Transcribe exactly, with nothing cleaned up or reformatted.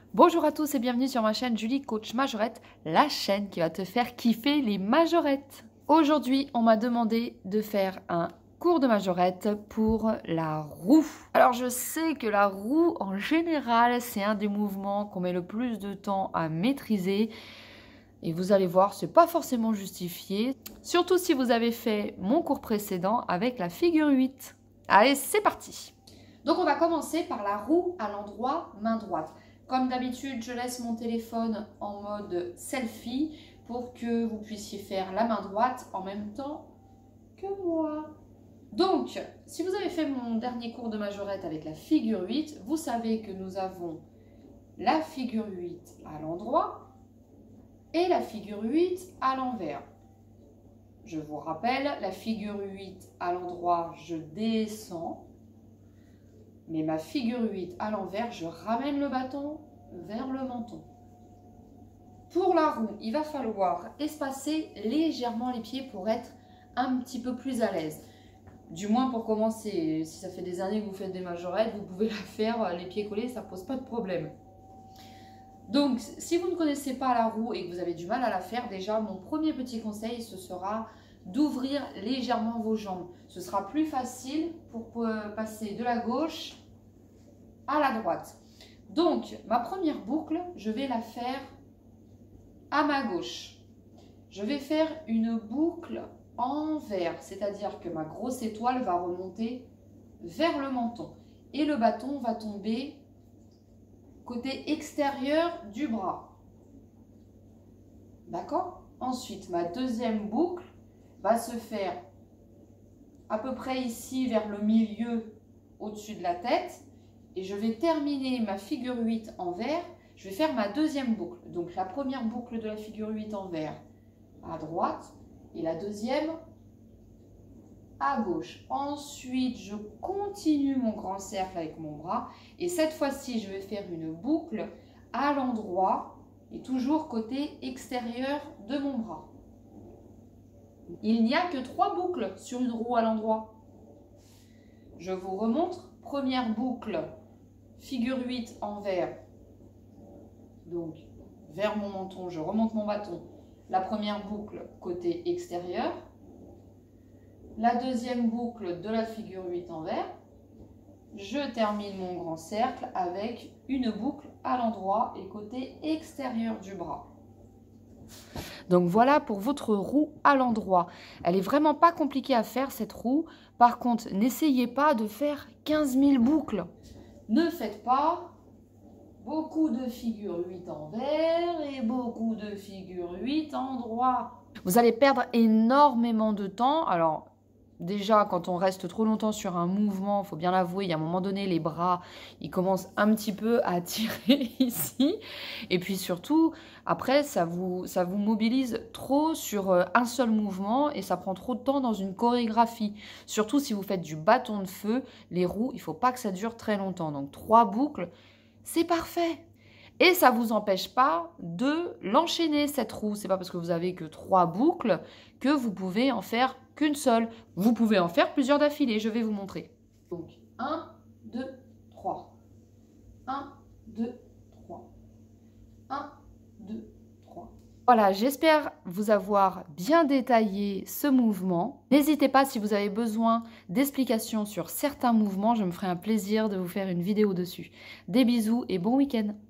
Bonjour à tous et bienvenue sur ma chaîne Julie Coach Majorette, la chaîne qui va te faire kiffer les majorettes. Aujourd'hui, on m'a demandé de faire un cours de majorette pour la roue. Alors je sais que la roue en général, c'est un des mouvements qu'on met le plus de temps à maîtriser. Et vous allez voir, c'est pas forcément justifié, surtout si vous avez fait mon cours précédent avec la figure huit. Allez, c'est parti. Donc on va commencer par la roue à l'endroit main droite. Comme d'habitude, je laisse mon téléphone en mode selfie pour que vous puissiez faire la main droite en même temps que moi. Donc, si vous avez fait mon dernier cours de majorette avec la figure huit, vous savez que nous avons la figure huit à l'endroit et la figure huit à l'envers. Je vous rappelle, la figure huit à l'endroit, je descends. Mais ma figure huit à l'envers, je ramène le bâton vers le menton. Pour la roue, il va falloir espacer légèrement les pieds pour être un petit peu plus à l'aise. Du moins pour commencer. Si ça fait des années que vous faites des majorettes, vous pouvez la faire les pieds collés, ça ne pose pas de problème. Donc, si vous ne connaissez pas la roue et que vous avez du mal à la faire, déjà, mon premier petit conseil, ce sera d'ouvrir légèrement vos jambes. Ce sera plus facile pour passer de la gauche à la droite. Donc, ma première boucle, je vais la faire à ma gauche. Je vais faire une boucle envers, c'est-à-dire que ma grosse étoile va remonter vers le menton. Et le bâton va tomber côté extérieur du bras. D'accord? Ensuite, ma deuxième boucle va se faire à peu près ici, vers le milieu, au-dessus de la tête. Et je vais terminer ma figure huit en vert. Je vais faire ma deuxième boucle. Donc la première boucle de la figure huit en vert à droite et la deuxième à gauche. Ensuite, je continue mon grand cercle avec mon bras. Et cette fois-ci, je vais faire une boucle à l'endroit et toujours côté extérieur de mon bras. Il n'y a que trois boucles sur une roue à l'endroit. Je vous remontre. Première boucle, figure huit en vert. Donc, vers mon menton, je remonte mon bâton. La première boucle, côté extérieur. La deuxième boucle de la figure huit en vert. Je termine mon grand cercle avec une boucle à l'endroit et côté extérieur du bras. Donc voilà pour votre roue à l'endroit. Elle est vraiment pas compliquée à faire cette roue. Par contre, n'essayez pas de faire quinze mille boucles. Ne faites pas beaucoup de figures huit en vert et beaucoup de figures huit en droit. Vous allez perdre énormément de temps. Alors déjà, quand on reste trop longtemps sur un mouvement, il faut bien l'avouer, il y a un moment donné, les bras, ils commencent un petit peu à tirer ici. Et puis surtout, après, ça vous, ça vous mobilise trop sur un seul mouvement et ça prend trop de temps dans une chorégraphie. Surtout si vous faites du bâton de feu, les roues, il ne faut pas que ça dure très longtemps. Donc trois boucles, c'est parfait. Et ça ne vous empêche pas de l'enchaîner, cette roue. Ce n'est pas parce que vous avez que trois boucles que vous pouvez en faire qu'une seule. Vous pouvez en faire plusieurs d'affilée. Je vais vous montrer. Donc, un, deux, trois. un, deux, trois. un, deux, trois. Voilà, j'espère vous avoir bien détaillé ce mouvement. N'hésitez pas, si vous avez besoin d'explications sur certains mouvements, je me ferai un plaisir de vous faire une vidéo dessus. Des bisous et bon week-end.